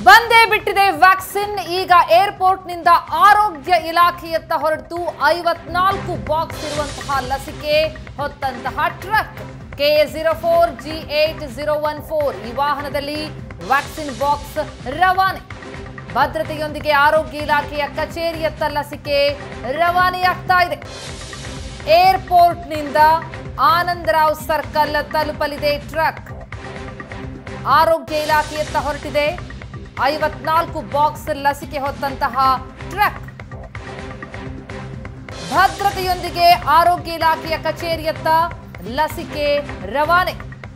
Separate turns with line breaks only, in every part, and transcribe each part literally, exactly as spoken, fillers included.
ಬಂದೇ ಬಿಟ್ಟಿದೆ ವ್ಯಾಕ್ಸಿನ್. ಈಗ ಏರ್ಪೋರ್ಟ್ ನಿಂದ ಆರೋಗ್ಯ ಇಲಾಖೆಯತ್ತ ಹೊರಟು ಐವತ್ನಾಲ್ಕು ಬಾಕ್ಸ್ ಇರುವಂತಹ ಲಸಿಕೆ ಹೊತ್ತಂತಹ truck K A zero four G eight zero one four ಈ ವಾಹನದಲ್ಲಿ ವ್ಯಾಕ್ಸಿನ್ ಬಾಕ್ಸ್ ರವಾನೆ. ಭದ್ರತೆಯೊಂದಿಗೆ ಆರೋಗ್ಯ ಇಲಾಖೆಯ ಕಚೇರಿಯತ್ತ ಲಸಿಕೆ ರವಾನೆಯಾಗ್ತಾ ಇದೆ. ಏರ್ಪೋರ್ಟ್ ನಿಂದ ಆನಂದರಾವ್ ಸರ್ಕಲ್ ತಲುಪಲಿದೆ ಟ್ರಕ್. ಆರೋಗ್ಯ ಇಲಾಖೆಯತ್ತ ಹೊರಟಿದೆ ಐವತ್ನಾಲ್ಕು ಬಾಕ್ಸ್ ಲಸಿಕೆ ಹೊತ್ತಂತಹ ಟ್ರಕ್. ಭದ್ರತೆಯೊಂದಿಗೆ ಆರೋಗ್ಯ ಇಲಾಖೆಯ ಕಚೇರಿಯತ್ತ ಲಸಿಕೆ ರವಾನೆ.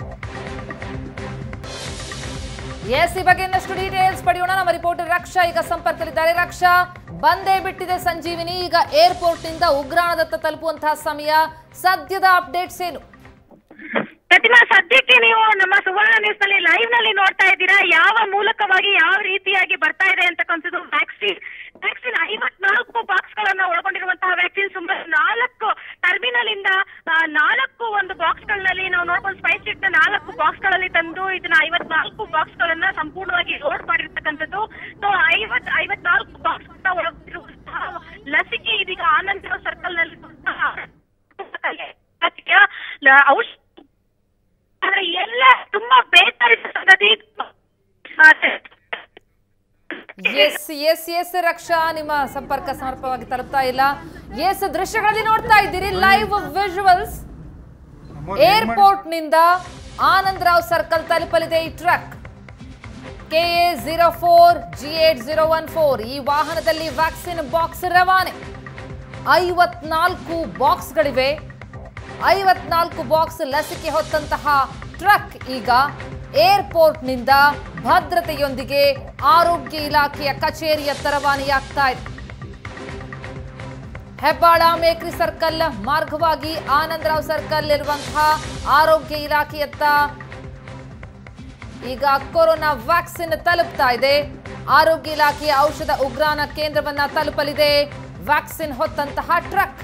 ಎಸ್ ಈ ಬಗ್ಗೆ ಇನ್ನಷ್ಟು ಡೀಟೇಲ್ಸ್ ಪಡೆಯೋಣ. ನಮ್ಮ ರಿಪೋರ್ಟರ್ ರಕ್ಷಾ ಈಗ ಸಂಪರ್ಕದಲ್ಲಿದ್ದಾರೆ. ರಕ್ಷಾ, ಬಂದೇ ಬಿಟ್ಟಿದೆ ಸಂಜೀವಿನಿ. ಈಗ ಏರ್ಪೋರ್ಟ್ ನಿಂದ ಉಗ್ರಾಣದತ್ತ ತಲುಪುವಂತಹ ಸಮಯ. ಸದ್ಯದ ಅಪ್ಡೇಟ್ಸ್ ಏನು?
ಪ್ರತಿಮಾ, ಸದ್ಯಕ್ಕೆ ನೀವು ನಮ್ಮ ಸುವರ್ಣ ನ್ಯೂಸ್ ನಲ್ಲಿ ಲೈವ್ ನಲ್ಲಿ ನೋಡ್ತಾ ಇದ್ದೀರಾ ಯಾವ ಮೂಲಕವಾಗಿ ಯಾವ ರೀತಿಯಾಗಿ ಬರ್ತಾ ಇದೆ ಅಂತಕ್ಕಂಥದ್ದು. ವ್ಯಾಕ್ಸಿನ್ ವ್ಯಾಕ್ಸಿನ್ ಐವತ್ನಾಲ್ಕು ಬಾಕ್ಸ್ ಗಳನ್ನ ಒಳಗೊಂಡಿರುವಂತಹ ವ್ಯಾಕ್ಸಿನ್ ಸುಮಾರು ನಾಲ್ಕು ಟರ್ಮಿನಲ್ ಇಂದ ನಾಲ್ಕು ಒಂದು ಬಾಕ್ಸ್ ಗಳಲ್ಲಿ ನಾವು ನೋಡ್ಕೊಂಡು ಸ್ಪೈಸ್ ಇಟ್ಟ ನಾಲ್ಕು ಬಾಕ್ಸ್ ಗಳಲ್ಲಿ ತಂದು ಇದನ್ನ ಐವತ್ನಾಲ್ಕು ಬಾಕ್ಸ್ ಗಳನ್ನ ಸಂಪೂರ್ಣವಾಗಿ ಲೋಡ್ ಮಾಡಿರ್ತಕ್ಕಂಥದ್ದು. ಸೊ ಐವತ್ ಐವತ್ನಾಲ್ಕು ಬಾಕ್ಸ್ ಒಳಗೊಂಡಿರುವಂತಹ ಲಸಿಕೆ ಇದೀಗ ಆನಂದರಾವ್ ಸರ್ಕಲ್ ನಲ್ಲಿ ಔಷಧ ಎಲ್ಲ ತುಂಬಾ ಬೇಕಾದ ಸಂಗತಿ.
ಎಸ್ ಎಸ್ ಎಸ್ ರಕ್ಷಾ, ನಿಮ್ಮ ಸಂಪರ್ಕ ಸಮರ್ಪಕವಾಗಿ ತಲುಪ್ತಾ ಇಲ್ಲ. ಎಸ್, ದೃಶ್ಯಗಳಲ್ಲಿ ನೋಡ್ತಾ ಇದ್ದೀರಿ ಲೈವ್ ವಿಜುವಲ್ಸ್. ಏರ್ಪೋರ್ಟ್ ನಿಂದ ಆನಂದರಾವ್ ಸರ್ಕಲ್ ತಲುಪಲಿದೆ ಈ truck K A zero four G eight zero one four ಈ ವಾಹನದಲ್ಲಿ ವ್ಯಾಕ್ಸಿನ್ ಬಾಕ್ಸ್ ರವಾನೆ. ಐವತ್ನಾಲ್ಕು ಬಾಕ್ಸ್ಗಳಿವೆ. ಐವತ್ನಾಲ್ಕು ಬಾಕ್ಸ್ ಲಸಿಕೆ ಹೊತ್ತಂತಹ ಟ್ರಕ್ ಈಗ ಏರ್ಪೋರ್ಟ್ ನಿಂದ ಭದ್ರತೆಯೊಂದಿಗೆ ಆರೋಗ್ಯ ಇಲಾಖೆಯ ಕಚೇರಿಯತ್ತ ರವಾನೆಯಾಗ್ತಾ ಇದೆ. ಹೆಬ್ಬಾಳ ಮೇಕ್ರಿ ಸರ್ಕಲ್ ಮಾರ್ಗವಾಗಿ ಆನಂದರಾವ್ ಸರ್ಕಲ್ ಇರುವಂತಹ ಆರೋಗ್ಯ ಇಲಾಖೆಯತ್ತ ಈಗ ಕೊರೋನಾ ವ್ಯಾಕ್ಸಿನ್ ತಲುಪ್ತಾ ಇದೆ. ಆರೋಗ್ಯ ಇಲಾಖೆಯ ಔಷಧ ಉಗ್ರಾಣ ಕೇಂದ್ರವನ್ನ ತಲುಪಲಿದೆ ವ್ಯಾಕ್ಸಿನ್ ಹೊತ್ತಂತಹ ಟ್ರಕ್.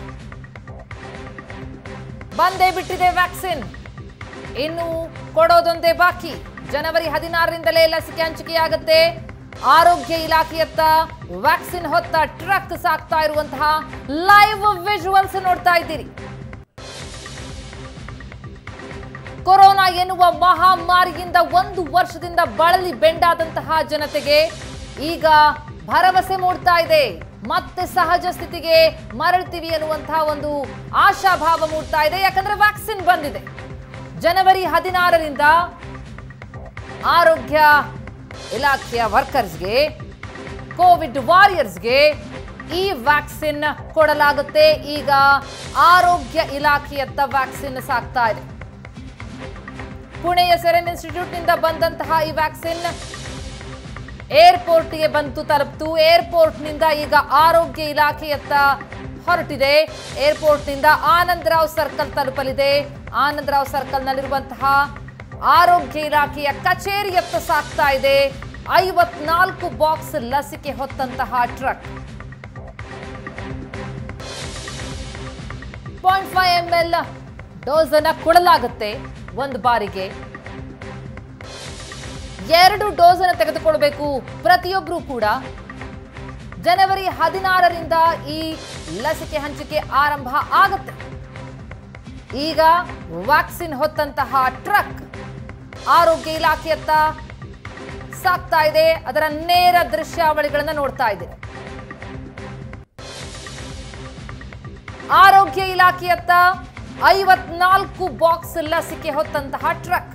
ಬಂದೇ ಬಿಟ್ಟಿದೆ ವ್ಯಾಕ್ಸಿನ್. ಇನ್ನು ಕೊಡೋದೊಂದೇ ಬಾಕಿ. ಜನವರಿ ಹದಿನಾರರಿಂದಲೇ ಲಸಿಕೆ ಹಂಚಿಕೆಯಾಗುತ್ತೆ. ಆರೋಗ್ಯ ಇಲಾಖೆಯತ್ತ ವ್ಯಾಕ್ಸಿನ್ ಹೊತ್ತ ಟ್ರಕ್ ಸಾಕ್ತಾ ಇರುವಂತಹ ಲೈವ್ ವಿಜುವಲ್ಸ್ ನೋಡ್ತಾ ಇದ್ದೀರಿ. ಕೊರೋನಾ ಎನ್ನುವ ಮಹಾಮಾರಿಯಿಂದ ಒಂದು ವರ್ಷದಿಂದ ಬಳಲಿ ಬೆಂಡಾದಂತಹ ಜನತೆಗೆ ಈಗ ಭರವಸೆ ಮೂಡ್ತಾ ಇದೆ. ಮತ್ತೆ ಸಹಜ ಸ್ಥಿತಿಗೆ ಮರಳ್ತೀವಿ ಅನ್ನುವಂತಹ ಒಂದು ಆಶಾಭಾವ ಮೂಡ್ತಾ ಇದೆ. ಯಾಕಂದ್ರೆ ವ್ಯಾಕ್ಸಿನ್ ಬಂದಿದೆ. ಜನವರಿ ಹದಿನಾರರಿಂದ ಆರೋಗ್ಯ ಇಲಾಖೆಯ ವರ್ಕರ್ಸ್ಗೆ, ಕೋವಿಡ್ ವಾರಿಯರ್ಸ್ಗೆ ಈ ವ್ಯಾಕ್ಸಿನ್ ಕೊಡಲಾಗುತ್ತೆ. ಈಗ ಆರೋಗ್ಯ ಇಲಾಖೆಯತ್ತ ವ್ಯಾಕ್ಸಿನ್ ಸಾಕ್ತಾ ಇದೆ. ಪುಣೆಯ ಸೆರಮ್ ಇನ್ಸ್ಟಿಟ್ಯೂಟ್ ನಿಂದ ಬಂದಂತಹ ಈ ವ್ಯಾಕ್ಸಿನ್ ಏರ್ಪೋರ್ಟ್ಗೆ ಬಂತು ತಲುಪ್ತು. ಏರ್ಪೋರ್ಟ್ ನಿಂದ ಈಗ ಆರೋಗ್ಯ ಇಲಾಖೆಯತ್ತ ಹೊರಟಿದೆ. ಏರ್ಪೋರ್ಟ್ ನಿಂದ ಆನಂದರಾವ್ ಸರ್ಕಲ್ ತಲುಪಲಿದೆ. ಆನಂದರಾವ್ ಸರ್ಕಲ್ ನಲ್ಲಿರುವಂತಹ ಆರೋಗ್ಯ ಇಲಾಖೆಯ ಕಚೇರಿಯತ್ತ ಸಾಕ್ತಾ ಇದೆ ಐವತ್ನಾಲ್ಕು ಬಾಕ್ಸ್ ಲಸಿಕೆ ಹೊತ್ತಂತಹ truck. Point five M L dose ಅನ್ನ ಕೊಡಲಾಗುತ್ತೆ ಒಂದು ಬಾರಿಗೆ. ಎರಡು ಡೋಸ್ ಅನ್ನು ತೆಗೆದುಕೊಳ್ಬೇಕು ಪ್ರತಿಯೊಬ್ಬರು ಕೂಡ. ಜನವರಿ ಹದಿನಾರರಿಂದ ಈ ಲಸಿಕೆ ಹಂಚಿಕೆ ಆರಂಭ ಆಗುತ್ತೆ. ಈಗ ವ್ಯಾಕ್ಸಿನ್ ಹೊತ್ತಂತಹ ಟ್ರಕ್ ಆರೋಗ್ಯ ಇಲಾಖೆಯತ್ತ ಸಾಕ್ತಾ ಇದೆ. ಅದರ ನೇರ ದೃಶ್ಯಾವಳಿಗಳನ್ನ ನೋಡ್ತಾ ಇದೆ. ಆರೋಗ್ಯ ಇಲಾಖೆಯತ್ತ ಐವತ್ನಾಲ್ಕು ಬಾಕ್ಸ್ ಲಸಿಕೆ ಹೊತ್ತಂತಹ ಟ್ರಕ್.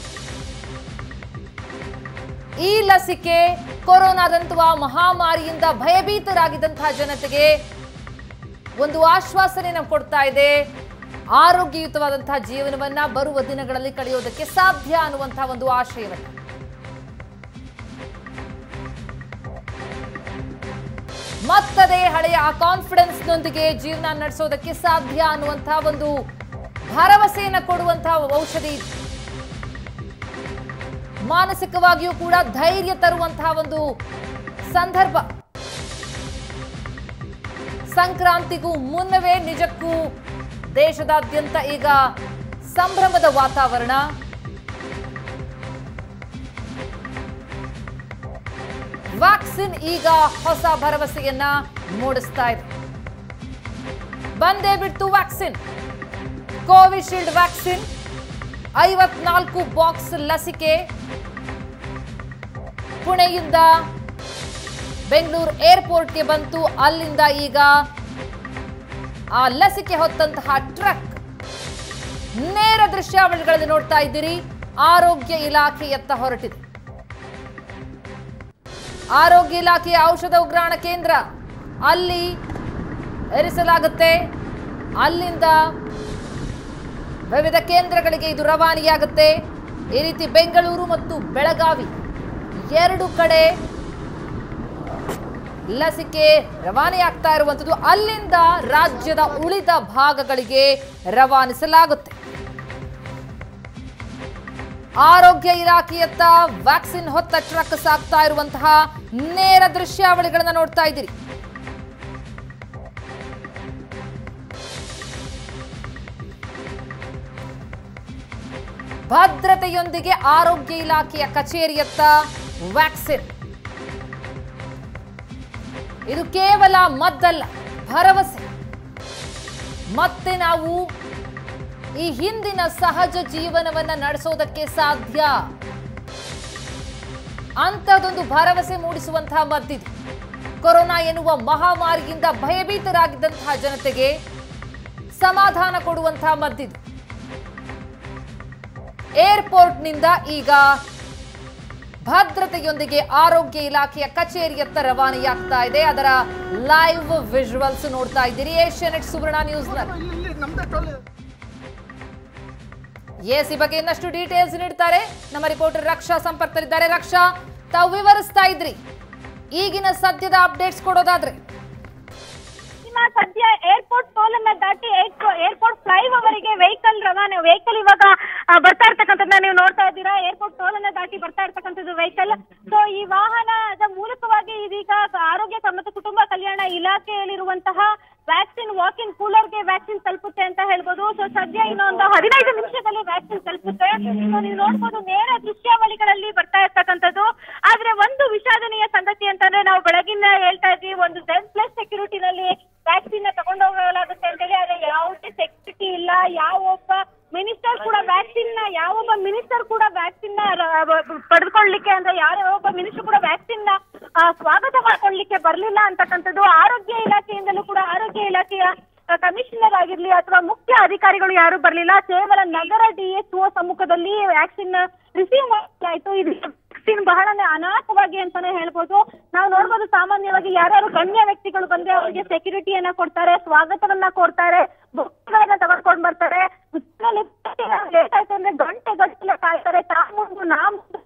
ಈ ಲಸಿಕೆ ಕೊರೋನಾದಂತಹ ಮಹಾಮಾರಿಯಿಂದ ಭಯಭೀತರಾಗಿದ್ದಂತಹ ಜನತೆಗೆ ಒಂದು ಆಶ್ವಾಸನೆಯನ್ನು ಕೊಡ್ತಾ ಇದೆ. ಆರೋಗ್ಯಯುತವಾದಂತಹ ಜೀವನವನ್ನ ಬರುವ ದಿನಗಳಲ್ಲಿ ಕಳೆಯೋದಕ್ಕೆ ಸಾಧ್ಯ ಅನ್ನುವಂತಹ ಒಂದು ಆಶಯವನ್ನ. ಮತ್ತದೇ ಹಳೆಯ ಆ ಕಾನ್ಫಿಡೆನ್ಸ್ನೊಂದಿಗೆ ಜೀವನ ನಡೆಸೋದಕ್ಕೆ ಸಾಧ್ಯ ಅನ್ನುವಂತಹ ಒಂದು ಭರವಸೆಯನ್ನು ಕೊಡುವಂತಹ ಔಷಧಿ. ಮಾನಸಿಕವಾಗಿಯೂ ಕೂಡ ಧೈರ್ಯ ತರುವಂತಹ ಒಂದು ಸಂದರ್ಭ. ಸಂಕ್ರಾಂತಿಗೂ ಮುನ್ನವೇ ನಿಜಕ್ಕೂ ದೇಶದಾದ್ಯಂತ ಈಗ ಸಂಭ್ರಮದ ವಾತಾವರಣ. ವ್ಯಾಕ್ಸಿನ್ ಈಗ ಹೊಸ ಭರವಸೆಯನ್ನ ಮೂಡಿಸ್ತಾ ಇದೆ. ಬಂದೇ ಬಿಡ್ತು ವ್ಯಾಕ್ಸಿನ್. ಕೋವಿಶೀಲ್ಡ್ ವ್ಯಾಕ್ಸಿನ್ ಐವತ್ನಾಲ್ಕು ಬಾಕ್ಸ್ ಲಸಿಕೆ ಪುಣೆಯಿಂದ ಬೆಂಗಳೂರು ಏರ್ಪೋರ್ಟ್ಗೆ ಬಂತು. ಅಲ್ಲಿಂದ ಈಗ ಆ ಲಸಿಕೆ ಹೊತ್ತಂತಹ ಟ್ರಕ್ ನೇರ ದೃಶ್ಯಾವಳಿಗಳಲ್ಲಿ ನೋಡ್ತಾ ಇದ್ದೀರಿ. ಆರೋಗ್ಯ ಇಲಾಖೆಯತ್ತ ಹೊರಟಿದೆ. ಆರೋಗ್ಯ ಇಲಾಖೆಯ ಔಷಧ ಉಗ್ರಾಣ ಕೇಂದ್ರ ಅಲ್ಲಿ ಇರಿಸಲಾಗುತ್ತೆ. ಅಲ್ಲಿಂದ ವಿವಿಧ ಕೇಂದ್ರಗಳಿಗೆ ಇದು ರವಾನೆಯಾಗುತ್ತೆ. ಈ ರೀತಿ ಬೆಂಗಳೂರು ಮತ್ತು ಬೆಳಗಾವಿ ಎರಡು ಕಡೆ ಲಸಿಕೆ ರವಾನೆಯಾಗ್ತಾ ಇರುವಂಥದ್ದು. ಅಲ್ಲಿಂದ ರಾಜ್ಯದ ಉಳಿದ ಭಾಗಗಳಿಗೆ ರವಾನಿಸಲಾಗುತ್ತೆ. ಆರೋಗ್ಯ ಇಲಾಖೆಯತ್ತ ವ್ಯಾಕ್ಸಿನ್ ಹೊತ್ತ ಟ್ರಕ್ ಸಾಗ್ತಾ ಇರುವಂತಹ ನೇರ ದೃಶ್ಯಾವಳಿಗಳನ್ನ ನೋಡ್ತಾ ಇದ್ದೀರಿ. ಭದ್ರತೆಯೊಂದಿಗೆ ಆರೋಗ್ಯ ಇಲಾಖೆಯ ಕಚೇರಿಯತ್ತ ವ್ಯಾಕ್ಸಿನ್. ಇದು ಕೇವಲ ಮದ್ದಲ್ಲ, ಭರವಸೆ. ಮತ್ತೆ ನಾವು ಈ ಹಿಂದಿನ ಸಹಜ ಜೀವನವನ್ನ ನಡೆಸೋದಕ್ಕೆ ಸಾಧ್ಯ ಅಂತದೊಂದು ಭರವಸೆ ಮೂಡಿಸುವಂತಹ ಮದ್ದಿದು. ಕೊರೋನಾ ಎನ್ನುವ ಮಹಾಮಾರಿಯಿಂದ ಭಯಭೀತರಾಗಿದ್ದಂತಹ ಜನತೆಗೆ ಸಮಾಧಾನ ಕೊಡುವಂತಹ ಮದ್ದಿದು. ಏರ್ಪೋರ್ಟ್ನಿಂದ ಈಗ ಭದ್ರತೆಯೊಂದಿಗೆ ಆರೋಗ್ಯ ಇಲಾಖೆಯ ಕಚೇರಿಯತ್ತ ರವಾನೆಯಾಗ್ತಾ ಇದೆ. ಅದರ ಲೈವ್ ವಿಜುವಲ್ಸ್ ನೋಡ್ತಾ ಇದ್ದೀರಿ ಏಷ್ಯಾನೆಟ್ ಸುವರ್ಣ ನ್ಯೂಸ್ನಲ್ಲಿ. ಎಸ್, ಈ ಬಗ್ಗೆ ಇನ್ನಷ್ಟು ಡೀಟೇಲ್ಸ್ ನೀಡ್ತಾರೆ ನಮ್ಮ ರಿಪೋರ್ಟರ್ ರಕ್ಷಾ ಸಂಪರ್ಕದಲ್ಲಿದ್ದಾರೆ. ರಕ್ಷಾ, ತಾವು ವಿವರಿಸ್ತಾ ಇದ್ರಿ ಈಗಿನ ಸದ್ಯದ ಅಪ್ಡೇಟ್ಸ್ ಕೊಡೋದಾದ್ರೆ.
ಸದ್ಯ ಏರ್ಪೋರ್ಟ್ ಟೋಲ್ ಅನ್ನ ದಾಟಿ ಏರ್ಪೋರ್ಟ್ ಫ್ಲೈಓವರ್ಗೆ ವೆಹಿಕಲ್ ರವಾನೆ ವೆಹಿಕಲ್ ಇವಾಗ ಬರ್ತಾ ಇರ್ತಕ್ಕಂಥದ್ದನ್ನ ನೀವು ನೋಡ್ತಾ ಇದ್ದೀರಾ. ಏರ್ಪೋರ್ಟ್ ಟೋಲ್ ಅನ್ನ ದಾಟಿ ಬರ್ತಾ ಇರ್ತಕ್ಕಂಥದ್ದು ವೆಹಿಕಲ್. ಸೊ ಈ ವಾಹನದ ಮೂಲಕವಾಗಿ ಇದೀಗ ಆರೋಗ್ಯ ಮತ್ತು ಕುಟುಂಬ ಕಲ್ಯಾಣ ಇಲಾಖೆಯಲ್ಲಿರುವಂತಹ ವ್ಯಾಕ್ಸಿನ್ ವಾಕ್ ಇನ್ ಕೂಲರ್ಗೆ ವ್ಯಾಕ್ಸಿನ್ ತಲುಪುತ್ತೆ ಅಂತ ಹೇಳ್ಬೋದು. ಸೊ ಸದ್ಯ ಇನ್ನೊಂದು ಹದಿನೈದು ನಿಮಿಷದಲ್ಲಿ ವ್ಯಾಕ್ಸಿನ್ ತಲುಪುತ್ತೆ. ಸೊ ನೀವು ನೋಡ್ಬೋದು ನೇರ ದೃಶ್ಯಾವಳಿಗಳಲ್ಲಿ ಬರ್ತಾ ಇರ್ತಕ್ಕಂಥದ್ದು. ಆದ್ರೆ ಒಂದು ವಿಷಾದನೀಯ ಸಂಗತಿ ಅಂತಂದ್ರೆ, ನಾವು ಬೆಳಗಿನ ಹೇಳ್ತಾ ಇದ್ವಿ ಒಂದು ಝೆಡ್ ಪ್ಲಸ್ ಸೆಕ್ಯೂರಿಟಿನಲ್ಲಿ ವ್ಯಾಕ್ಸಿನ್ ತಗೊಂಡು ಹೋಗಲಾಗುತ್ತೆ ಅಂತೇಳಿ. ಆದ್ರೆ ಯಾವುದೇ ಸೆಕ್ಯೂರಿಟಿ ಇಲ್ಲ. ಯಾವೊಬ್ಬ ಮಿನಿಸ್ಟರ್ ಕೂಡ ವ್ಯಾಕ್ಸಿನ್ ನ ಯಾವೊಬ್ಬ ಮಿನಿಸ್ಟರ್ ಕೂಡ ವ್ಯಾಕ್ಸಿನ್ ನ ಪಡೆದುಕೊಳ್ಳಲಿಕ್ಕೆ ಅಂದ್ರೆ ಯಾರೊಬ್ಬ ಮಿನಿಸ್ಟರ್ ಕೂಡ ವ್ಯಾಕ್ಸಿನ್ ನ ಸ್ವಾಗತ ಮಾಡ್ಕೊಳ್ಳಿಕ್ಕೆ ಬರ್ಲಿಲ್ಲ ಅಂತಕ್ಕಂಥದ್ದು. ಆರೋಗ್ಯ ಇಲಾಖೆಯಿಂದಲೂ ಕೂಡ ಆರೋಗ್ಯ ಇಲಾಖೆಯ ಕಮಿಷನರ್ ಆಗಿರ್ಲಿ ಅಥವಾ ಮುಖ್ಯ ಅಧಿಕಾರಿಗಳು ಯಾರು ಬರ್ಲಿಲ್ಲ. ಕೇವಲ ನಗರ ಡಿಎಚ್ಒ ಸಮ್ಮುಖದಲ್ಲಿ ವ್ಯಾಕ್ಸಿನ್ ರಿಸೀವ್ ಮಾಡಲಾಯಿತು. ಇದು ವ್ಯಾಕ್ಸಿನ್ ಬಹಳನೇ ಅನಾಥವಾಗಿ ಅಂತಾನೆ ಹೇಳ್ಬೋದು. ನಾವು ನೋಡ್ಬೋದು, ಸಾಮಾನ್ಯವಾಗಿ ಯಾರ್ಯಾರು ಗಣ್ಯ ವ್ಯಕ್ತಿಗಳು ಬಂದ್ರೆ ಅವರಿಗೆ ಸೆಕ್ಯೂರಿಟಿಯನ್ನ ಕೊಡ್ತಾರೆ, ಸ್ವಾಗತವನ್ನ ಕೊಡ್ತಾರೆ, ಬುಕ್ಗಳನ್ನ ತಗೊಂಡ್ಕೊಂಡ್ ಬರ್ತಾರೆ. ಲೇಟ್ ಆಯ್ತು ಅಂದ್ರೆ ಗಂಟೆ ಗಂಟೆ ಕಾಯ್ತಾರೆ. ತಾ ಮುಂದು ನಾ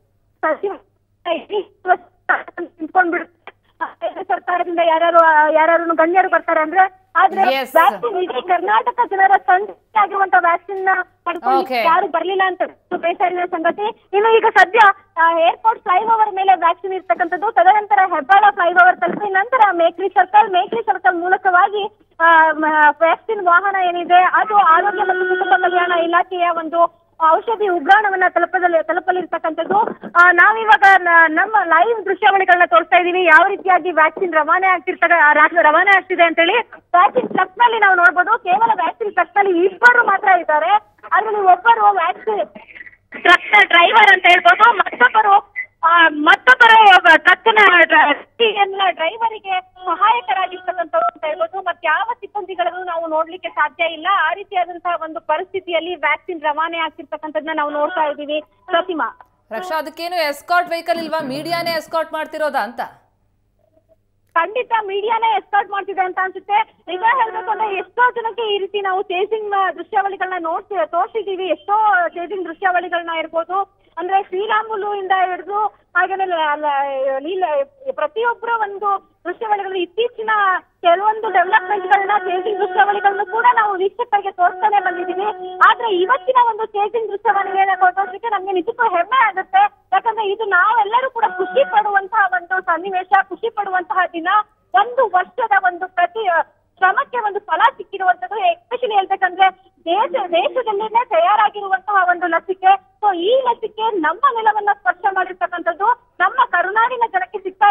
ನಿಂತ್ಕೊಂಡ್ಬಿಡುತ್ತೆ. ಸರ್ಕಾರದಿಂದ ಯಾರ್ಯಾರು ಯಾರ್ಯಾರು ಗಣ್ಯರು ಬರ್ತಾರೆ ಅಂದ್ರೆ. ಆದ್ರೆ ವ್ಯಾಕ್ಸಿನ್ ಇಡೀ ಕರ್ನಾಟಕ ಜನರ ಸಂಖ್ಯೆ ಆಗಿರುವಂತ ವ್ಯಾಕ್ಸಿನ್ ಪಡ್ಕೊಂಡು ಯಾರು ಬರ್ಲಿಲ್ಲ ಅಂತ ಬೇಸರಿನ ಸಂಗತಿ. ಇನ್ನು ಈಗ ಸದ್ಯ ಏರ್ಪೋರ್ಟ್ ಫ್ಲೈಓವರ್ ಮೇಲೆ ವ್ಯಾಕ್ಸಿನ್ ಇರ್ತಕ್ಕಂಥದ್ದು. ತದನಂತರ ಹೆಬ್ಬಾಳ ಫ್ಲೈಓವರ್ ತಲುಪಿ ನಂತರ ಮೇಕ್ರಿ ಸರ್ಕಲ್ ಮೇಕ್ರಿ ಸರ್ಕಲ್ ಮೂಲಕವಾಗಿ ವ್ಯಾಕ್ಸಿನ್ ವಾಹನ ಏನಿದೆ ಅದು ಆರೋಗ್ಯ ಮತ್ತು ಕುಟುಂಬ ಕಲ್ಯಾಣ ಇಲಾಖೆಯ ಒಂದು ಔಷಧಿ ಉಗ್ರಾಣವನ್ನ ತಲುಪದಲ್ಲಿ ತಲುಪಲಿರ್ತಕ್ಕಂಥದ್ದು. ನಾವಿವಾಗ ನಮ್ಮ ಲೈವ್ ದೃಶ್ಯಾವಳಿಗಳನ್ನ ತೋರಿಸ್ತಾ ಇದೀವಿ, ಯಾವ ರೀತಿಯಾಗಿ ವ್ಯಾಕ್ಸಿನ್ ರವಾನೆ ಆಗ್ತಿರ್ತ ರವಾನೆ ಆಗ್ತಿದೆ ಅಂತೇಳಿ. ವ್ಯಾಕ್ಸಿನ್ ಟ್ರಕ್ ನಲ್ಲಿ ನಾವು ನೋಡ್ಬೋದು, ಕೇವಲ ವ್ಯಾಕ್ಸಿನ್ ಟ್ರಕ್ ನಲ್ಲಿ ಇಬ್ಬರು ಮಾತ್ರ ಇದ್ದಾರೆ. ಅದರಲ್ಲಿ ಒಬ್ಬರು ವ್ಯಾಕ್ಸಿನ್ ಟ್ರಕ್ ಡ್ರೈವರ್ ಅಂತ ಹೇಳ್ಬೋದು, ಮತ್ತೊಬ್ಬರು ಮತ್ತೊಬ್ಬರು ಟ್ರಕ್ನ ಡ್ರೈವರಿಗೆ ಸಹಾಯಕರಾಗಿರ್ತಕ್ಕಂಥವ್ರು ಅಂತ ಹೇಳ್ಬೋದು. ಮತ್ತೆ ಯಾವ ಸಿಬ್ಬಂದಿಗಳನ್ನು ನಾವು ನೋಡ್ಲಿಕ್ಕೆ ಸಾಧ್ಯ ಇಲ್ಲ. ಆ ರೀತಿಯಾದಂತಹ ಒಂದು ಪರಿಸ್ಥಿತಿಯಲ್ಲಿ ವ್ಯಾಕ್ಸಿನ್ ರವಾನೆ ಆಗ್ತಿರ್ತಕ್ಕಂಥದ್ದನ್ನ ನಾವು ನೋಡ್ತಾ ಇದ್ದೀವಿ. ಪ್ರತಿಮಾ,
ರಕ್ಷಾ, ಅದಕ್ಕೇನು ಎಸ್ಕಾರ್ಟ್ ವೆಹಿಕಲ್ ಇಲ್ವಾ? ಮೀಡಿಯಾನೇ ಎಸ್ಕಾರ್ಟ್ ಮಾಡ್ತಿರೋದಾ ಅಂತ?
ಖಂಡಿತ ಮೀಡಿಯಾನೇ ಎಸ್ಕಾರ್ಟ್ ಮಾಡ್ತಿದೆ ಅಂತ ಅನ್ಸುತ್ತೆ. ನಿಜ ಹೇಳ್ಬೇಕು ಅಂದ್ರೆ ಎಷ್ಟೋ ಜನಕ್ಕೆ ಈ ರೀತಿ ನಾವು ಚೇಸಿಂಗ್ ದೃಶ್ಯಾವಳಿಗಳನ್ನ ನೋಡ್ತೀವಿ ತೋರಿಸಿದೀವಿ. ಎಷ್ಟೋ ಚೇಸಿಂಗ್ ದೃಶ್ಯಾವಳಿಗಳನ್ನ ಇರ್ಬೋದು. ಅಂದ್ರೆ ಶ್ರೀರಾಮುಲು ಇಂದ ಹಿಡಿದು ಹಾಗೇನೆ ಪ್ರತಿಯೊಬ್ಬರ ಒಂದು ದೃಶ್ಯಾವಳಿಗಳು ಇತ್ತೀಚಿನ ಕೆಲವೊಂದು ಡೆವಲಪ್ಮೆಂಟ್ ಗಳನ್ನ ಚೇಸಿಂಗ್ ದೃಶ್ಯಾವಳಿಗಳನ್ನು ಕೂಡ ನಾವು ವೀಕ್ಷಕರಿಗೆ ತೋರಿಸ್ತಾನೆ ಬಂದಿದ್ದೀವಿ. ಆದ್ರೆ ಇವತ್ತಿನ ಒಂದು ಚೇಸಿಂಗ್ ದೃಶ್ಯಾವಳಿಗಳನ್ನ ತೋರಿಸೋದಕ್ಕೆ ನಮ್ಗೆ ನಿಜಕ್ಕೂ ಹೆಮ್ಮೆ ಆಗುತ್ತೆ. ಯಾಕಂದ್ರೆ ಇದು ನಾವೆಲ್ಲರೂ ಕೂಡ ಖುಷಿ ಪಡುವಂತಹ ಒಂದು ಸನ್ನಿವೇಶ, ಖುಷಿ ಪಡುವಂತಹ ದಿನ. ಒಂದು ವರ್ಷದ ಒಂದು ಪ್ರತಿ ಶ್ರಮಕ್ಕೆ ಒಂದು ಫಲ ಸಿಕ್ಕಿರುವಂತದ್ದು. ಎಸ್ಪೆಷಲಿ ಹೇಳ್ಬೇಕಂದ್ರೆ ದೇಶ ದೇಶದಲ್ಲಿನೇ ತಯಾರಾಗಿರುವಂತಹ ಒಂದು ಲಸಿಕೆ. ಸೊ ಈ ಲಸಿಕೆ ನಮ್ಮ ನೆಲವನ್ನ ಸ್ಪರ್ಶ ಮಾಡಿರ್ತಕ್ಕಂಥದ್ದು. ನಮ್ಮ ಕರುನಾಡಿನ ಜನಕ್ಕೆ ಸಿಗ್ತಾ ಇರುವಂತಹ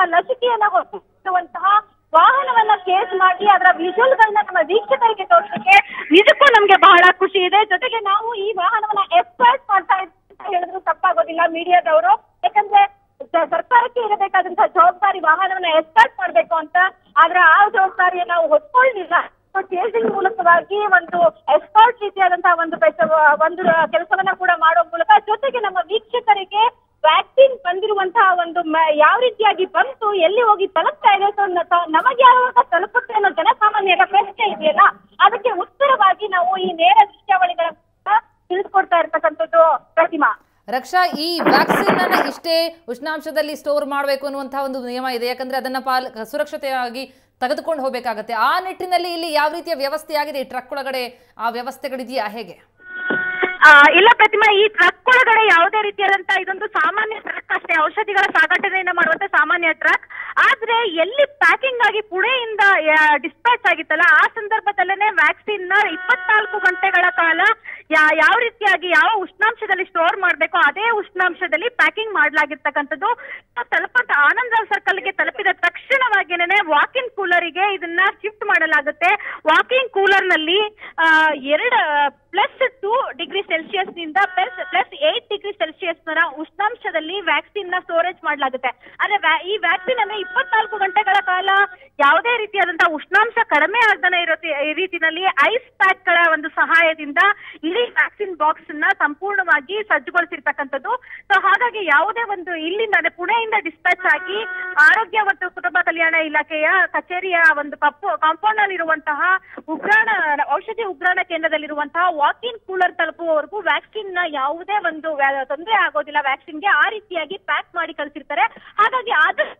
ಲಸಿಕೆಯನ್ನ ಹೊತ್ತಿರುವಂತಹ ವಾಹನವನ್ನ ಕೇಸ್ ಮಾಡಿ ಅದರ ವಿಜುವಲ್ ಗಳನ್ನ ನಮ್ಮ ವೀಕ್ಷಕರಿಗೆ ತೋರಿಸಲಿಕ್ಕೆ ನಿಜಕ್ಕೂ ನಮ್ಗೆ ಬಹಳ ಖುಷಿ ಇದೆ. ಜೊತೆಗೆ ನಾವು ಈ ವಾಹನವನ್ನ ಎಕ್ಸ್ಪರ್ಟ್ ಮಾಡ್ತಾ ಇದ್ದೀವಿ ಹೇಳಿದ್ರು ತಪ್ಪಾಗೋದಿಲ್ಲ ಮೀಡಿಯಾದವರು, ಯಾಕಂದ್ರೆ ಸರ್ಕಾರಕ್ಕೆ ಇರಬೇಕಾದಂತಹ ಜವಾಬ್ದಾರಿ ವಾಹನವನ್ನ ಎಸ್ಕಾರ್ಟ್ ಮಾಡ್ಬೇಕು ಅಂತ. ಆದ್ರೆ ಆ ಜವಾಬ್ದಾರಿಯ ನಾವು ಹೊತ್ಕೊಳ್ಳಿಲ್ಲ. ಚೇಸಿಂಗ್ ಮೂಲಕವಾಗಿ ಒಂದು ಎಸ್ಕಾರ್ಟ್ ರೀತಿಯಾದಂತಹ ಒಂದು ಒಂದು ಕೆಲಸವನ್ನ ಕೂಡ ಮಾಡೋ ಮೂಲಕ ಜೊತೆಗೆ ನಮ್ಮ ವೀಕ್ಷಕರಿಗೆ ವ್ಯಾಕ್ಸಿನ್ ಬಂದಿರುವಂತಹ ಒಂದು ಯಾವ ರೀತಿಯಾಗಿ ಬಂತು, ಎಲ್ಲಿ ಹೋಗಿ ತಲುಪ್ತಾ ಇದೆ, ನಮಗೆ ಯಾವಾಗ ತಲುಪುತ್ತೆ ಅನ್ನೋ ಜನಸಾಮಾನ್ಯರ ಪ್ರಶ್ನೆ ಇದೆಯಲ್ಲ, ಅದಕ್ಕೆ ಉತ್ತರವಾಗಿ ನಾವು ಈ ನೇರ ದೃಶ್ಯಾವಳಿಗಳನ್ನ ತಿಳಿಸ್ಕೊಡ್ತಾ ಇರ್ತಕ್ಕಂಥದ್ದು ಪ್ರತಿಮಾ.
ರಕ್ಷಾ, ಈ ವ್ಯಾಕ್ಸಿನ್ ಅನ್ನ ಇಷ್ಟೇ ಉಷ್ಣಾಂಶದಲ್ಲಿ ಸ್ಟೋರ್ ಮಾಡಬೇಕು ಅನ್ನುವಂತಹ ಒಂದು ನಿಯಮ ಇದೆ, ಯಾಕಂದ್ರೆ ಅದನ್ನ ಪಾಲ್ ಸುರಕ್ಷತೆಯಾಗಿ ತೆಗೆದುಕೊಂಡು ಹೋಗಬೇಕಾಗತ್ತೆ. ಆ ನಿಟ್ಟಿನಲ್ಲಿ ಇಲ್ಲಿ ಯಾವ ರೀತಿಯ ವ್ಯವಸ್ಥೆ ಆಗಿದೆ? ಈ ಟ್ರಕ್ ಒಳಗಡೆ ಆ ವ್ಯವಸ್ಥೆಗಳಿದೆಯಾ, ಹೇಗೆ?
ಇಲ್ಲ ಪ್ರತಿಮಾ, ಈ ಟ್ರಕ್ ಒಳಗಡೆ ಯಾವುದೇ ರೀತಿಯಾದಂತಹ ಇದೊಂದು ಸಾಮಾನ್ಯ ಟ್ರಕ್ ಅಷ್ಟೇ, ಔಷಧಿಗಳ ಸಾಗಾಟನೆಯನ್ನ ಮಾಡುವಂತ ಸಾಮಾನ್ಯ ಟ್ರಕ್. ಆದ್ರೆ ಎಲ್ಲಿ ಪ್ಯಾಕಿಂಗ್ ಆಗಿ ಪುಣೆಯಿಂದ ಡಿಸ್ಪ್ಯಾಚ್ ಆಗಿತ್ತಲ್ಲ, ಆ ಸಂದರ್ಭದಲ್ಲೇನೆ ವ್ಯಾಕ್ಸಿನ್ ನ ಇಪ್ಪತ್ನಾಲ್ಕು ಗಂಟೆಗಳ ಕಾಲ ಯಾವ ರೀತಿಯಾಗಿ ಯಾವ ಉಷ್ಣಾಂಶದಲ್ಲಿ ಸ್ಟೋರ್ ಮಾಡಬೇಕು ಅದೇ ಉಷ್ಣಾಂಶದಲ್ಲಿ ಪ್ಯಾಕಿಂಗ್ ಮಾಡಲಾಗಿರ್ತಕ್ಕಂಥದ್ದು. ತಲುಪಂತ ಆನಂದರಾವ್ ಸರ್ಕಲ್ಗೆ ತಲುಪಿದ ತಕ್ಷಣವಾಗಿನೇ ವಾಕಿಂಗ್ ಕೂಲರಿಗೆ ಇದನ್ನ ಶಿಫ್ಟ್ ಮಾಡಲಾಗುತ್ತೆ. ವಾಕಿಂಗ್ ಕೂಲರ್ ನಲ್ಲಿ ಎರಡು ಪ್ಲಸ್ ಟೂ ಡಿಗ್ರಿ ಸೆಲ್ಸಿಯಸ್ ನಿಂದ plus plus eight degree Celsius ನ ಉಷ್ಣಾಂಶದಲ್ಲಿ ವ್ಯಾಕ್ಸಿನ್ ನ ಸ್ಟೋರೇಜ್ ಮಾಡಲಾಗುತ್ತೆ. ಆದ್ರೆ ಈ ವ್ಯಾಕ್ಸಿನ್ ಅನ್ನ ಇಪ್ಪತ್ನಾಲ್ಕು ಗಂಟೆಗಳ ಕಾಲ ಯಾವುದೇ ರೀತಿಯಾದಂತಹ ಉಷ್ಣಾಂಶ ಕಡಿಮೆ ಆಗದೇ ಇರೋ ಈ ರೀತಿಯಲ್ಲಿ ಐಸ್ ಪ್ಯಾಕ್ ಗಳ ಒಂದು ಸಹಾಯದಿಂದ ಇಡೀ ವ್ಯಾಕ್ಸಿನ್ ಬಾಕ್ಸ್ ನ ಸಂಪೂರ್ಣವಾಗಿ ಸಜ್ಜುಗೊಳಿಸಿರ್ತಕ್ಕಂಥದ್ದು. ಸೊ ಹಾಗಾಗಿ ಯಾವುದೇ ಒಂದು ಇಲ್ಲಿಂದ ಪುಣೆಯಿಂದ ಡಿಸ್ಪ್ಯಾಚ್ ಆಗಿ ಆರೋಗ್ಯ ಮತ್ತು ಕುಟುಂಬ ಕಲ್ಯಾಣ ಇಲಾಖೆಯ ಕಚೇರಿಯ ಒಂದು ಕಾಂಪೌಂಡ್ ನಲ್ಲಿ ಇರುವಂತಹ ಉಗ್ರಾಣ ಔಷಧಿ ಉಗ್ರಾಣ ಕೇಂದ್ರದಲ್ಲಿರುವಂತಹ ವಾಕಿನ್ ಕೂಲರ್ ತಲುಪುವವರೆಗೂ ವ್ಯಾಕ್ಸಿನ್ ನ ಯಾವುದೇ ಒಂದು ತೊಂದರೆ ಆಗೋದಿಲ್ಲ. ವ್ಯಾಕ್ಸಿನ್ಗೆ ಆ ರೀತಿಯಾಗಿ ಪ್ಯಾಕ್ ಮಾಡಿ ಕಳಿಸಿರ್ತಾರೆ. ಹಾಗಾಗಿ ಆದಷ್ಟು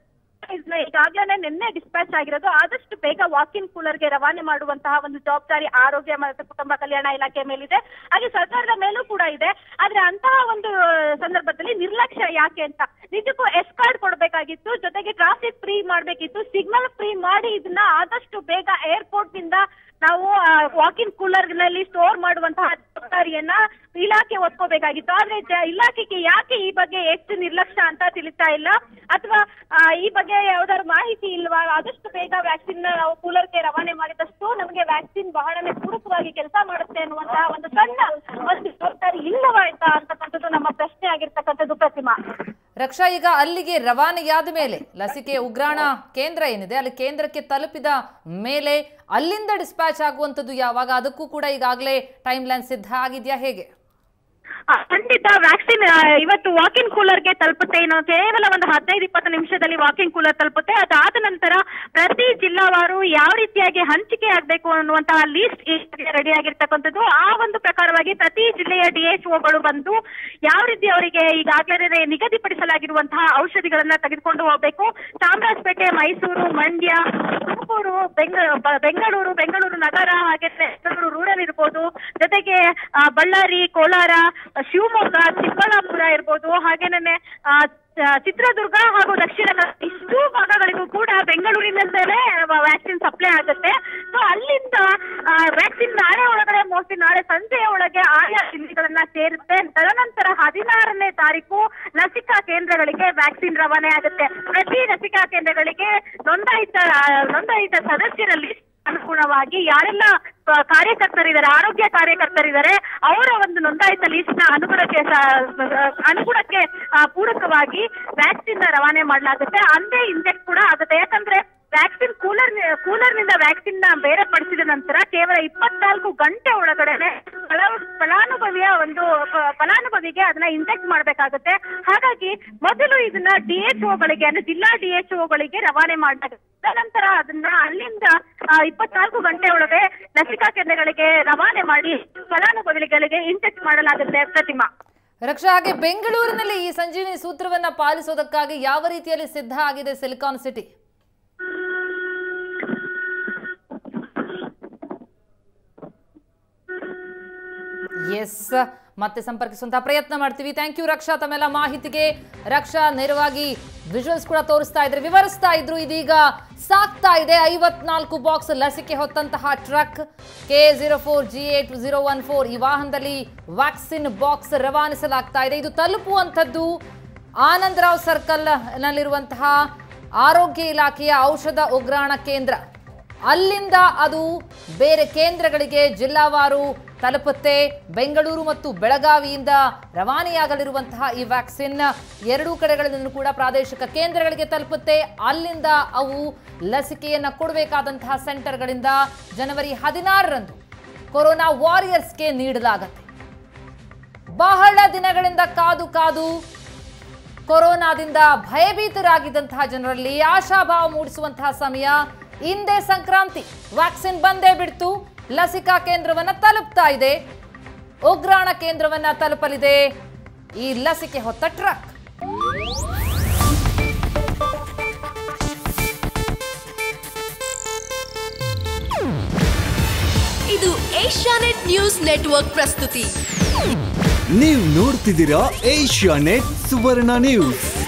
ಈಗಾಗಲೇ ನಿನ್ನೆ ಡಿಸ್ಪ್ಯಾಚ್ ಆಗಿರೋದು, ಆದಷ್ಟು ಬೇಗ ವಾಕಿನ್ ಕೂಲರ್ಗೆ ರವಾನೆ ಮಾಡುವಂತಹ ಒಂದು ಜವಾಬ್ದಾರಿ ಆರೋಗ್ಯ ಮತ್ತು ಕುಟುಂಬ ಕಲ್ಯಾಣ ಇಲಾಖೆ ಮೇಲಿದೆ, ಹಾಗೆ ಸರ್ಕಾರದ ಮೇಲೂ ಕೂಡ ಇದೆ. ಆದ್ರೆ ಅಂತಹ ಒಂದು ಸಂದರ್ಭದಲ್ಲಿ ನಿರ್ಲಕ್ಷ್ಯ ಯಾಕೆ ಅಂತ ನಿಜಕ್ಕೂ ಎಸ್ಕಾರ್ಟ್ ಕೊಡಬೇಕಾಗಿತ್ತು, ಜೊತೆಗೆ ಟ್ರಾಫಿಕ್ ಫ್ರೀ ಮಾಡ್ಬೇಕಿತ್ತು, ಸಿಗ್ನಲ್ ಫ್ರೀ ಮಾಡಿ ಇದನ್ನ ಆದಷ್ಟು ಬೇಗ ಏರ್ಪೋರ್ಟ್ ನಿಂದ ನಾವು ವಾಕಿನ್ ಕೂಲರ್ ನಲ್ಲಿ ಸ್ಟೋರ್ ಮಾಡುವಂತಹ ಜವಾಬ್ದಾರಿಯನ್ನ ಇಲಾಖೆ ಒತ್ಕೋಬೇಕಾಗಿತ್ತು. ಆದ್ರೆ ಇಲಾಖೆಗೆ ಯಾಕೆ ಈ ಬಗ್ಗೆ ಹೆಚ್ಚು ನಿರ್ಲಕ್ಷ್ಯ ಅಂತ ತಿಳಿತಾ ಇಲ್ಲ, ಅಥವಾ ಈ ಬಗ್ಗೆ ಯಾವ್ದಾದ್ರು ಮಾಹಿತಿ ಇಲ್ವಾ? ಆದಷ್ಟು ಬೇಗ ವ್ಯಾಕ್ಸಿನ್ ನಾವು ಕೂಲರ್ಗೆ ರವಾನೆ ಮಾಡಿದಷ್ಟು ನಮಗೆ ವ್ಯಾಕ್ಸಿನ್ ಬಹಳನೇ ಪೂರಕವಾಗಿ ಕೆಲಸ ಮಾಡುತ್ತೆ ಅನ್ನುವಂತಹ ಒಂದು ಸಣ್ಣ ಒಂದು ಜವಾಬ್ದಾರಿ ಇಲ್ಲವಾ ಅಂತ ಅಂತಕ್ಕಂಥದ್ದು ನಮ್ಮ ಪ್ರಶ್ನೆ ಆಗಿರ್ತಕ್ಕಂಥದ್ದು ಪ್ರತಿಮಾ.
ರಕ್ಷಾ, ಈಗ ಅಲ್ಲಿಗೆ ರವಾನೆಯಾದ ಮೇಲೆ ಲಸಿಕೆ ಉಗ್ರಾಣ ಕೇಂದ್ರ ಏನಿದೆ ಅಲ್ಲಿ ಕೇಂದ್ರಕ್ಕೆ ತಲುಪಿದ ಮೇಲೆ ಅಲ್ಲಿಂದ ಡಿಸ್ಪ್ಯಾಚ್ ಆಗುವಂಥದ್ದು ಯಾವಾಗ? ಅದಕ್ಕೂ ಕೂಡ ಈಗಾಗಲೇ ಟೈಮ್ ಲೈನ್ ಸಿದ್ಧ ಆಗಿದೆಯಾ, ಹೇಗೆ?
ಖಂಡಿತ ವ್ಯಾಕ್ಸಿನ್ ಇವತ್ತು ವಾಕಿನ್ ಕೂಲರ್ಗೆ ತಲುಪುತ್ತೆ. ಇನ್ನು ಕೇವಲ ಒಂದು ಹದಿನೈದು ಇಪ್ಪತ್ತು ನಿಮಿಷದಲ್ಲಿ ವಾಕಿನ್ ಕೂಲರ್ ತಲುಪುತ್ತೆ. ಅದಾದ ನಂತರ ಪ್ರತಿ ಜಿಲ್ಲಾವಾರು ಯಾವ ರೀತಿಯಾಗಿ ಹಂಚಿಕೆ ಆಗಬೇಕು ಅನ್ನುವಂತಹ ಲೀಸ್ಟ್ ರೆಡಿ ಆಗಿರ್ತಕ್ಕಂಥದ್ದು. ಆ ಒಂದು ಪ್ರಕಾರವಾಗಿ ಪ್ರತಿ ಜಿಲ್ಲೆಯ ಡಿಎಚ್ಒಗಳು ಬಂದು ಯಾವ ರೀತಿ ಅವರಿಗೆ ಈಗಾಗಲೇ ನಿಗದಿಪಡಿಸಲಾಗಿರುವಂತಹ ಔಷಧಿಗಳನ್ನ ತೆಗೆದುಕೊಂಡು ಹೋಗಬೇಕು. ಚಾಮರಾಜಪೇಟೆ, ಮೈಸೂರು, ಮಂಡ್ಯ, ತುಮಕೂರು, ಬೆಂಗಳೂರು ಬೆಂಗಳೂರು ನಗರ, ಹಾಗೆ ಬೆಂಗಳೂರು ರೂರಲ್ ಇರ್ಬೋದು, ಜೊತೆಗೆ ಬಳ್ಳಾರಿ, ಕೋಲಾರ, ಶಿವಮೊಗ್ಗ, ಚಿಕ್ಕಬಳ್ಳಾಪುರ ಇರ್ಬೋದು, ಹಾಗೇನೆ ಚಿತ್ರದುರ್ಗ ಹಾಗೂ ದಕ್ಷಿಣ ಕನ್ನಡ ಇಷ್ಟು ಭಾಗಗಳಿಗೂ ಕೂಡ ಬೆಂಗಳೂರಿನಿಂದಲೇ ವ್ಯಾಕ್ಸಿನ್ ಸಪ್ಲೈ ಆಗುತ್ತೆ. ಸೊ ಅಲ್ಲಿಂದ ವ್ಯಾಕ್ಸಿನ್ ನಾಳೆ ಒಳಗಡೆ ಮೋಸ್ಟ್ಲಿ ನಾಳೆ ಸಂಜೆಯ ಒಳಗೆ ಆಯಾ ಜಿಲ್ಲೆಗಳನ್ನ ಸೇರುತ್ತೆ. ತದನಂತರ ಹದಿನಾರನೇ ತಾರೀಕು ಲಸಿಕಾ ಕೇಂದ್ರಗಳಿಗೆ ವ್ಯಾಕ್ಸಿನ್ ರವಾನೆ ಆಗುತ್ತೆ. ಪ್ರತಿ ಲಸಿಕಾ ಕೇಂದ್ರಗಳಿಗೆ ನೋಂದಾಯಿತ ನೋಂದಾಯಿತ ಸದಸ್ಯರಲ್ಲಿ ಅನುಗುಣವಾಗಿ ಯಾರೆಲ್ಲ ಕಾರ್ಯಕರ್ತರಿದ್ದಾರೆ, ಆರೋಗ್ಯ ಕಾರ್ಯಕರ್ತರಿದ್ದಾರೆ, ಅವರ ಒಂದು ನೋಂದಾಯಿತ ಲೀಸ್ಟ್ ನ ಅನುಗುಣಕ್ಕೆ ಅನುಗುಣಕ್ಕೆ ಪೂರಕವಾಗಿ ವ್ಯಾಕ್ಸಿನ್ ರವಾನೆ ಮಾಡಲಾಗುತ್ತೆ. ಅಂದೇ ಇಂಜೆಕ್ಟ್ ಕೂಡ ಆಗುತ್ತೆ. ಯಾಕಂದ್ರೆ ವ್ಯಾಕ್ಸಿನ್ ಕೂಲರ್ ಕೂಲರ್ ನಿಂದ ವ್ಯಾಕ್ಸಿನ್ ನ ಬೇರೆ ಪಡಿಸಿದ ನಂತರ ಕೇವಲ ಇಪ್ಪತ್ನಾಲ್ಕು ಗಂಟೆ ಒಳಗಡೆ ಫಲಾನುಭವಿಯ ಒಂದು ಫಲಾನುಭವಿಗೆ ಅದನ್ನ ಇಂಜೆಕ್ಟ್ ಮಾಡಬೇಕಾಗುತ್ತೆ. ಹಾಗಾಗಿ ಮೊದಲು ಇದನ್ನ ಡಿಎಚ್ಒಗಳಿಗೆ ಅಂದ್ರೆ ಜಿಲ್ಲಾ ಡಿಎಚ್ಒಗಳಿಗೆ ರವಾನೆ ಮಾಡಲಾಗುತ್ತೆ. ನಂತರ ಅದನ್ನ ಅಲ್ಲಿಂದ ಇಪ್ಪತ್ನಾಲ್ಕು ಗಂಟೆ ಒಳಗೆ ಲಸಿಕಾ ಕೇಂದ್ರಗಳಿಗೆ ರವಾನೆ ಮಾಡಿ ಫಲಾನುಭವಿಗಳಿಗೆ ಇಂಜೆಕ್ಟ್ ಮಾಡಲಾಗುತ್ತೆ. ಪ್ರತಿಮಾ.
ರಕ್ಷಾ, ಹಾಗೆ ಬೆಂಗಳೂರಿನಲ್ಲಿ ಈ ಸಂಜೀವಿನಿ ಸೂತ್ರವನ್ನ ಪಾಲಿಸೋದಕ್ಕಾಗಿ ಯಾವ ರೀತಿಯಲ್ಲಿ ಸಿದ್ಧ ಆಗಿದೆ ಸಿಲಿಕಾನ್ ಸಿಟಿ? ಎಸ್, ಮತ್ತೆ ಸಂಪರ್ಕಿಸುವಂತಹ ಪ್ರಯತ್ನ ಮಾಡ್ತೀವಿ. ಥ್ಯಾಂಕ್ ಯು ರಕ್ಷಾ ತಮ್ಮೆಲ್ಲ ಮಾಹಿತಿಗೆ. ರಕ್ಷಾ ನೇರವಾಗಿ ವಿಜುವಲ್ಸ್ ಕೂಡ ತೋರಿಸ್ತಾ ಇದ್ರೆ, ವಿವರಿಸ್ತಾ ಇದ್ರು. ಇದೀಗ ಸಾಕ್ತಾ ಇದೆ ಐವತ್ನಾಲ್ಕು ಬಾಕ್ಸ್ ಲಸಿಕೆ ಹೊತ್ತಂತಹ truck K zero four G eight zero one four. ಈ ವಾಹನದಲ್ಲಿ ವ್ಯಾಕ್ಸಿನ್ ಬಾಕ್ಸ್ ರವಾನಿಸಲಾಗ್ತಾ ಇದೆ. ಇದು ತಲುಪುವಂಥದ್ದು ಆನಂದರಾವ್ ಸರ್ಕಲ್ ನಲ್ಲಿರುವಂತಹ ಆರೋಗ್ಯ ಇಲಾಖೆಯ ಔಷಧ ಉಗ್ರಾಣ ಕೇಂದ್ರ, ಅಲ್ಲಿಂದ ಅದು ಬೇರೆ ಕೇಂದ್ರಗಳಿಗೆ ಜಿಲ್ಲಾವಾರು ತಲುಪುತ್ತೆ. ಬೆಂಗಳೂರು ಮತ್ತು ಬೆಳಗಾವಿಯಿಂದ ರವಾನೆಯಾಗಲಿರುವಂತಹ ಈ ವ್ಯಾಕ್ಸಿನ್ ಎರಡೂ ಕಡೆಗಳಿಂದ ಕೂಡ ಪ್ರಾದೇಶಿಕ ಕೇಂದ್ರಗಳಿಗೆ ತಲುಪುತ್ತೆ. ಅಲ್ಲಿಂದ ಅವು ಲಸಿಕೆಯನ್ನು ಕೊಡಬೇಕಾದಂತಹ ಸೆಂಟರ್ಗಳಿಂದ ಜನವರಿ ಹದಿನಾರರಂದು ಕೊರೋನಾ ವಾರಿಯರ್ಸ್ಗೆ ನೀಡಲಾಗುತ್ತೆ. ಬಹಳ ದಿನಗಳಿಂದ ಕಾದು ಕಾದು ಕೊರೋನಾದಿಂದ ಭಯಭೀತರಾಗಿದ್ದಂತಹ ಜನರಲ್ಲಿ ಆಶಾಭಾವ ಮೂಡಿಸುವಂತಹ ಸಮಯ. ಇಂದೇ ಸಂಕ್ರಾಂತಿ, ವ್ಯಾಕ್ಸಿನ್ ಬಂದೇ ಬಿಡ್ತು, ಲಸಿಕಾ ಕೇಂದ್ರವನ್ನ ತಲುಪ್ತಾ ಇದೆ, ಉಗ್ರಾಣ ಕೇಂದ್ರವನ್ನ ತಲುಪಲಿದೆ ಈ ಲಸಿಕೆ ಹೊತ್ತ ಟ್ರಕ್.
ಇದು ಏಷ್ಯಾನೆಟ್ ನ್ಯೂಸ್ ನೆಟ್ವರ್ಕ್ ಪ್ರಸ್ತುತಿ.
ನೀವು ನೋಡ್ತಿದ್ದೀರಾ ಏಷ್ಯಾನೆಟ್ ಸುವರ್ಣ ನ್ಯೂಸ್.